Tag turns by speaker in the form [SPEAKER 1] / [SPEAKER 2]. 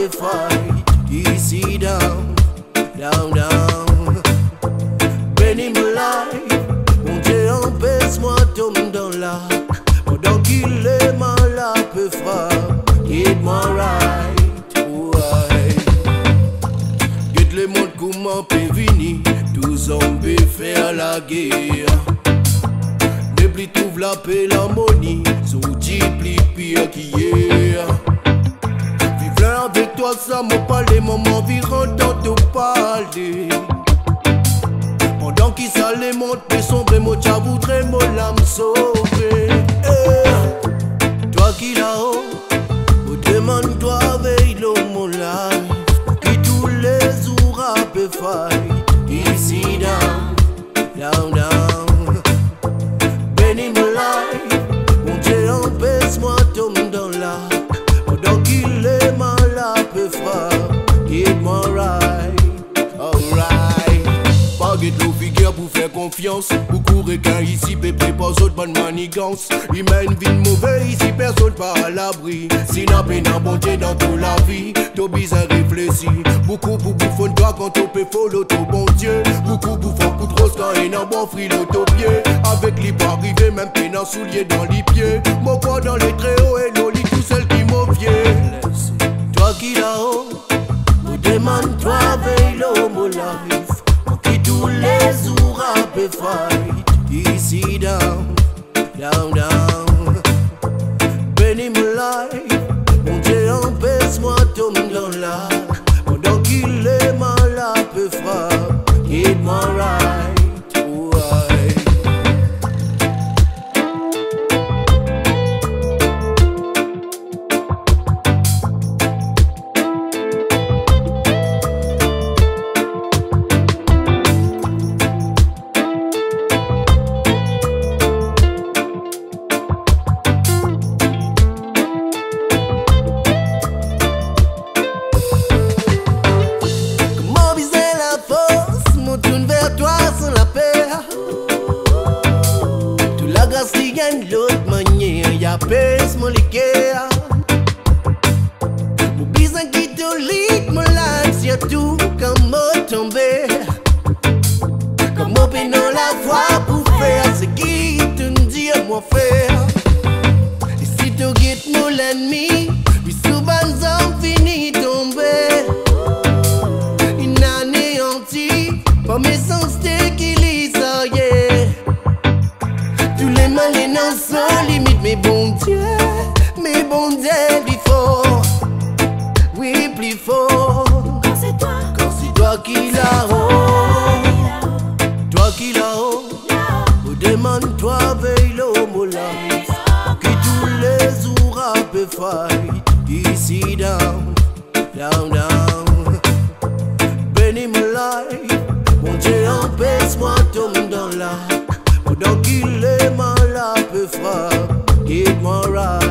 [SPEAKER 1] peut fight. Ici down, down, down. Bénis mon life, mon Dieu empêche-moi tomber dans l'arc. Pendant qu'il est malade peut frappe, guide-moi right, ouais. Guide le monde comment peut venir, tous hommes peut faire la guerre. Depuis trouve la paix, l'harmonie, son multiplie pire qu'hier. Vive là avec toi, ça m'a parlé, maman environ dans ton parler. Pendant qu'il s'allait monter sombre, moi t'as voudrais moi l'âme sauver. Toi qui là-haut, me demande-toi veille l'homme mon life. Qui tous les jours a peu fight. Ici down, down, down. Bénis mon life, mon Dieu empêche-moi tomber dans l'arc. Pendant qu'il est malade peu frappe, guide-moi right, alright. Pas guide l'eau figure pour faire confiance. Beaucoup requins ici, pépé pas autres bonne manigance. Il mène vie mauvaise ici, personne pas à l'abri. Si n'a peine à bonté dans toute la vie, t'as besoin réfléchir. Beaucoup pour bouffonne toi quand t'as peut follow ton bon Dieu. Beaucoup bouffon coup de rose quand il n'a bon frit l'autopied. Avec les pas arrivé, même peine en soulier dans les pieds. Mon corps dans les très hauts et l'oli, tout celle qui m'obvient. Toi qui là-haut, me demande-toi veille l'homme au life. Tous les jours à peu fight. Ici down, down, down. Bénis mon life, mon Dieu empêche-moi tomber dans l'arc. Pendant qu'il est malade peu frappe, guide-moi right, ouais. L'autre manière, y'a pèse mon liqueur. Mon besoin qui te lit, mon lance, y'a tout comme mot tombé. Comme on peine la voix pour faire ce qui te dit à moi faire. Et si tu guettes mon l'ennemi, puis souvent j'en finis tomber. Inanéanti, pas mes sens t'équilibres, yeah. Tous les malins n'en sont limite, mais bon Dieu, plus fort. Oui, plus fort. Quand c'est toi qui là-haut, toi qui là-haut, me demande-toi veille l'homme au life. Qui tous les jours a peu fight. Ici down, down, down. Bénis mon life, mon Dieu empêche-moi tomber dans l'arc. Pendant qu'il est malade peu frappe, guide-moi right.